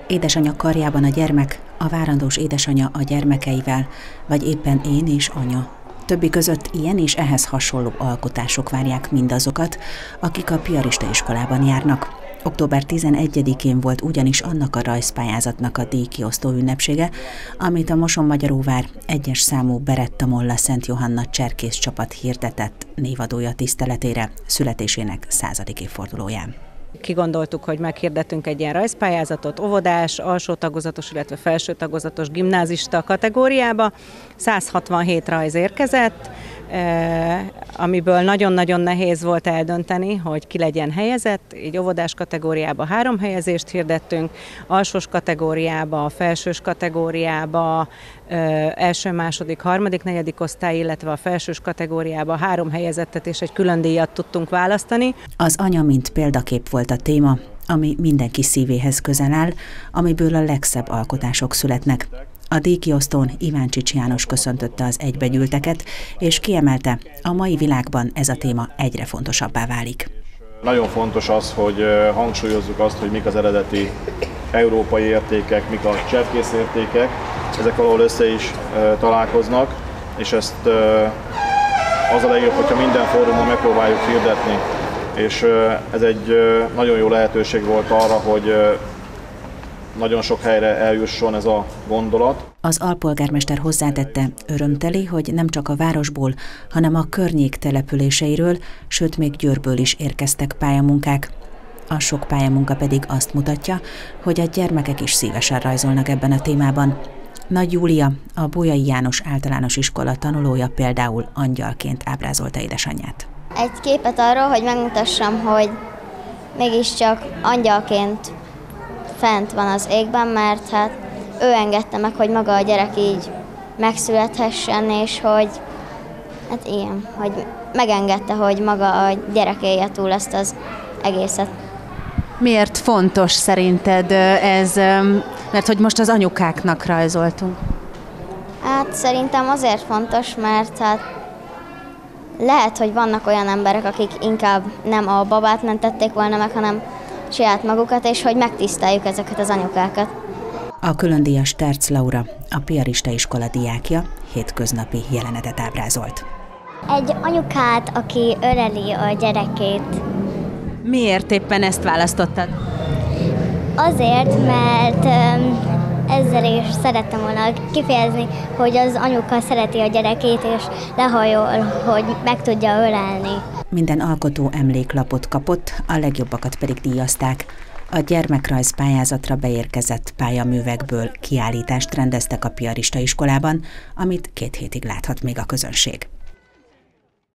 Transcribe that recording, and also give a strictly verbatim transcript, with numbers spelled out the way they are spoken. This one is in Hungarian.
Édesanyja karjában a gyermek, a várandós édesanyja a gyermekeivel, vagy éppen én és anya. Többi között ilyen és ehhez hasonló alkotások várják mindazokat, akik a piarista iskolában járnak. október tizenegyedikén volt ugyanis annak a rajzpályázatnak a díjkiosztó ünnepsége, amit a Mosonmagyaróvár egyes számú Beretta Molla Szent Johanna cserkész csapat hirdetett névadója tiszteletére születésének századik évfordulóján. Kigondoltuk, hogy meghirdetünk egy ilyen rajzpályázatot óvodás, alsó tagozatos, illetve felső tagozatos gimnázista kategóriába. száz hatvanhét rajz érkezett, amiből nagyon-nagyon nehéz volt eldönteni, hogy ki legyen helyezett. Így óvodás kategóriába három helyezést hirdettünk, alsós kategóriába, felsős kategóriába, első, második, harmadik, negyedik osztály, illetve a felsős kategóriába három helyezettet és egy külön díjat tudtunk választani. Az anya mint példakép volt a téma, ami mindenki szívéhez közel áll, amiből a legszebb alkotások születnek. A díjkiosztón Iváncsics János köszöntötte az egybegyűlteket, és kiemelte, a mai világban ez a téma egyre fontosabbá válik. Nagyon fontos az, hogy hangsúlyozzuk azt, hogy mik az eredeti európai értékek, mik a cserkész értékek, ezek valahol össze is találkoznak, és ezt az a legjobb, hogyha minden fórumon megpróbáljuk hirdetni. És ez egy nagyon jó lehetőség volt arra, hogy nagyon sok helyre eljusson ez a gondolat. Az alpolgármester hozzátette, örömteli, hogy nem csak a városból, hanem a környék településeiről, sőt még Győrből is érkeztek pályamunkák. A sok pályamunka pedig azt mutatja, hogy a gyermekek is szívesen rajzolnak ebben a témában. Nagy Júlia, a Bolyai János Általános Iskola tanulója például angyalként ábrázolta édesanyját. Egy képet arról, hogy megmutassam, hogy mégiscsak angyalként fent van az égben, mert hát ő engedte meg, hogy maga a gyerek így megszülethessen, és hogy hát ilyen, hogy megengedte, hogy maga a gyerek élje túl ezt az egészet. Miért fontos szerinted ez, mert hogy most az anyukáknak rajzoltunk? Hát szerintem azért fontos, mert hát lehet, hogy vannak olyan emberek, akik inkább nem a babát mentették volna meg, hanem saját magukat, és hogy megtiszteljük ezeket az anyukákat. A különdíjas Terc Laura, a piarista iskola diákja, hétköznapi jelenetet ábrázolt. Egy anyukát, aki öleli a gyerekét. Miért éppen ezt választottad? Azért, mert ezzel is szerettem volna kifejezni, hogy az anyuka szereti a gyerekét, és lehajol, hogy meg tudja ölelni. Minden alkotó emléklapot kapott, a legjobbakat pedig díjazták. A gyermekrajz pályázatra beérkezett pályaművekből kiállítást rendeztek a piarista iskolában, amit két hétig láthat még a közönség.